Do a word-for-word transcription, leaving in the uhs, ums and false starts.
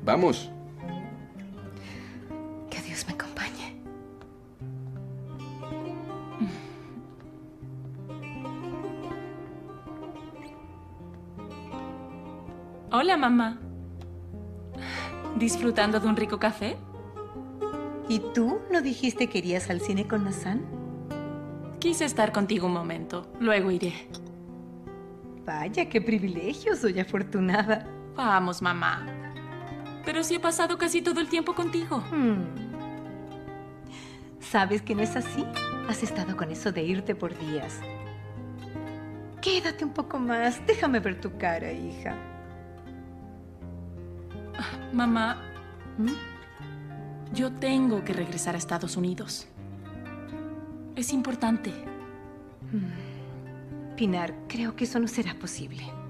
Vamos. Que Dios me acompañe. Hola, mamá. ¿Disfrutando de un rico café? ¿Y tú no dijiste que irías al cine con Hassan? Quise estar contigo un momento. Luego iré. Vaya, qué privilegio. Soy afortunada. Vamos, mamá. Pero si he pasado casi todo el tiempo contigo. Hmm. ¿Sabes que no es así? Has estado con eso de irte por días. Quédate un poco más. Déjame ver tu cara, hija. Mamá, ¿Mm? yo tengo que regresar a Estados Unidos. Es importante. Pinar, creo que eso no será posible.